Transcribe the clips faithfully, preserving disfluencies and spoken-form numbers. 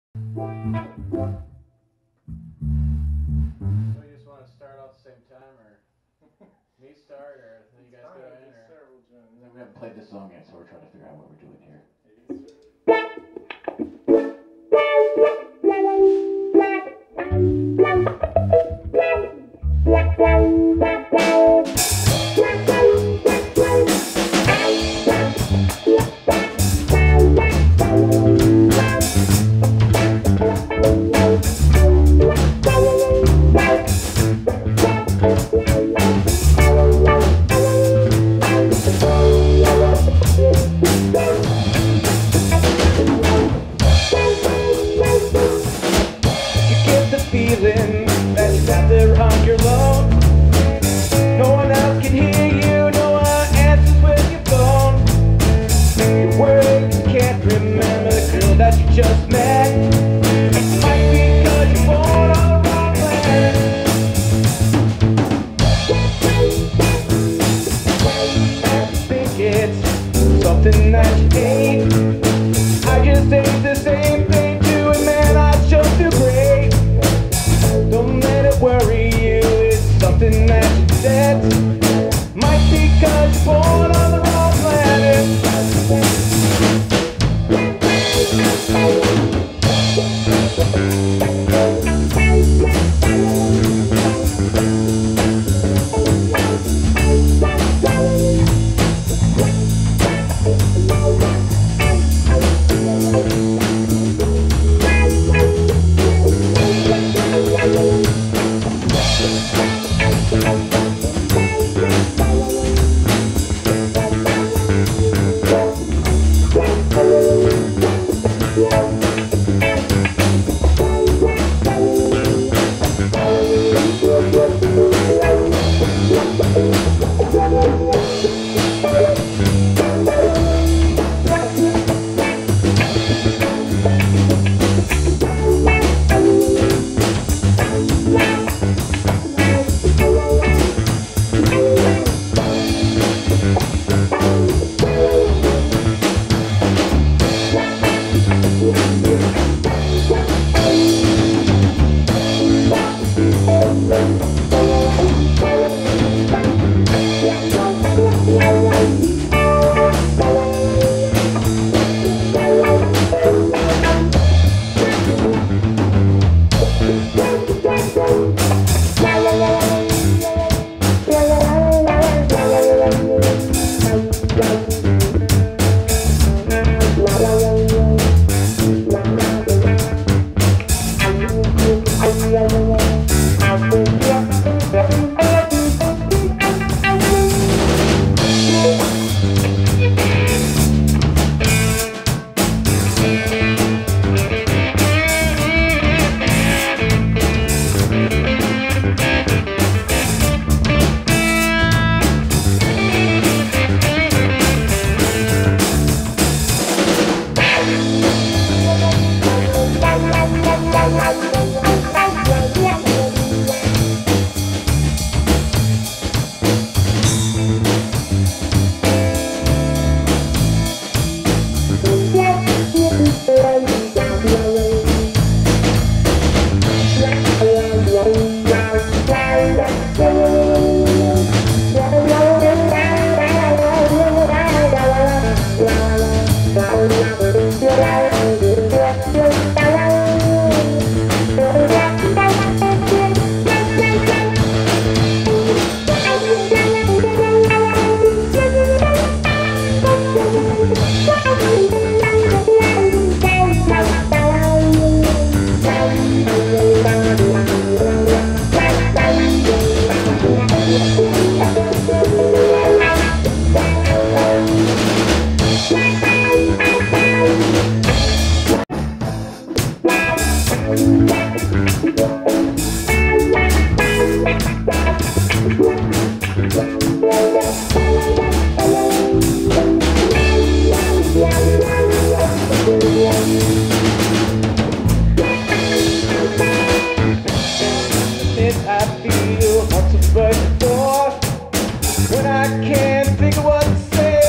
So you just want to start off at the same time, or me start, or then you guys go in, or we haven't played this song yet, so we're trying to figure out what we're doing here. Feeling that you're out there on your own. No one else can hear you, no one answers with your phone. You're worried you can't remember the girl that you just met. It might be because you're born on the wrong planet. I think it's something that you hate. I just ate the same thing too, and man, I just feel great. Don't let it worry you, it's something that you said. Might be because you're born on the wrong planet.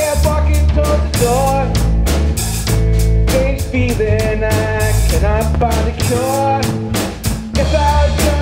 feeling I cannot find. find a cure. Guess I was